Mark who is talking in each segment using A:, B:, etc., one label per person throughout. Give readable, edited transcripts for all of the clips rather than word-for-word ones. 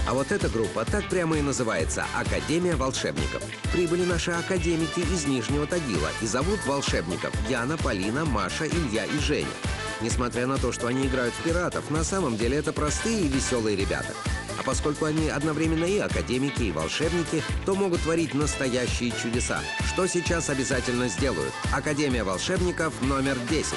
A: А вот эта группа так прямо и называется «Академия волшебников». Прибыли наши академики из Нижнего Тагила и зовут волшебников Яна, Полина, Маша, Илья и Женя. Несмотря на то, что они играют в пиратов, на самом деле это простые и веселые ребята. А поскольку они одновременно и академики, и волшебники, то могут творить настоящие чудеса, что сейчас обязательно сделают. Академия волшебников номер 10.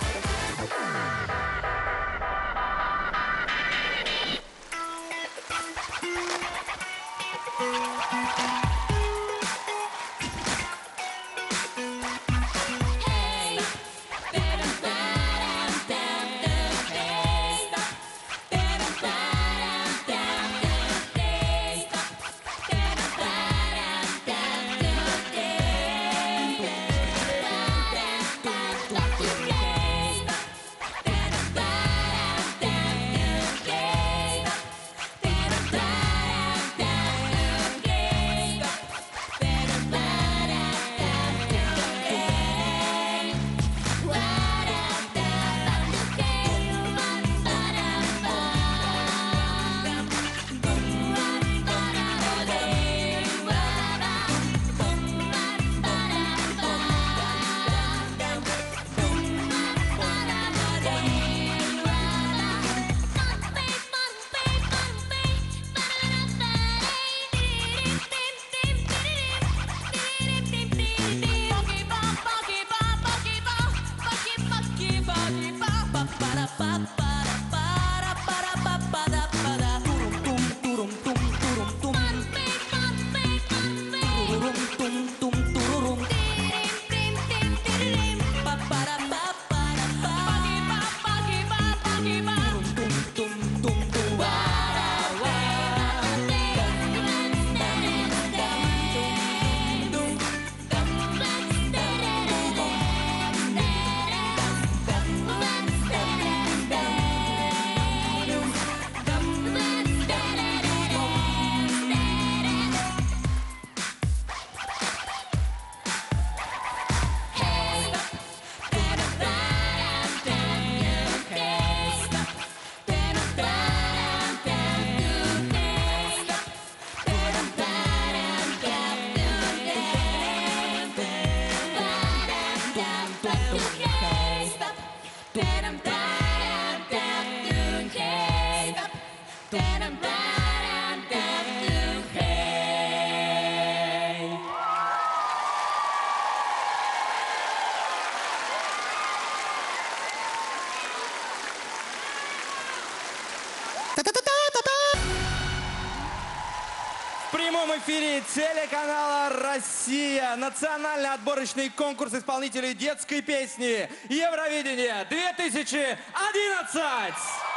B: В прямом эфире телеканала «Россия» национальный отборочный конкурс исполнителей детской песни Евровидение 2011.